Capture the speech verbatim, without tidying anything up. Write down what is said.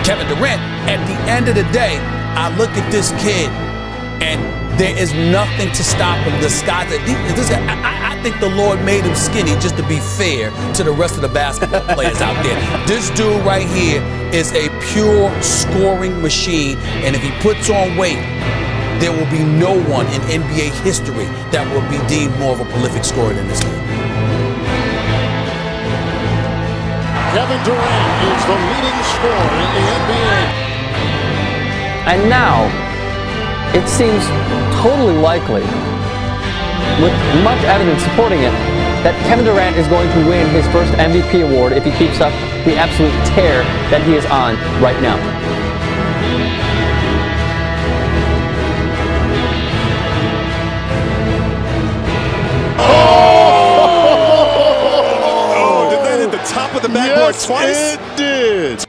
Kevin Durant. At the end of the day, I look at this kid, and there is nothing to stop him. The sky, this, I, I think the Lord made him skinny just to be fair to the rest of the basketball players out there. This dude right here is a pure scoring machine, and if he puts on weight, there will be no one in N B A history that will be deemed more of a prolific scorer than this kid. Kevin Durant is the leading scorer in the N B A. And now, it seems totally likely, with much evidence supporting it, that Kevin Durant is going to win his first M V P award if he keeps up the absolute tear that he is on right now. Oh, did that hit the top of the backboard yes, twice? It did.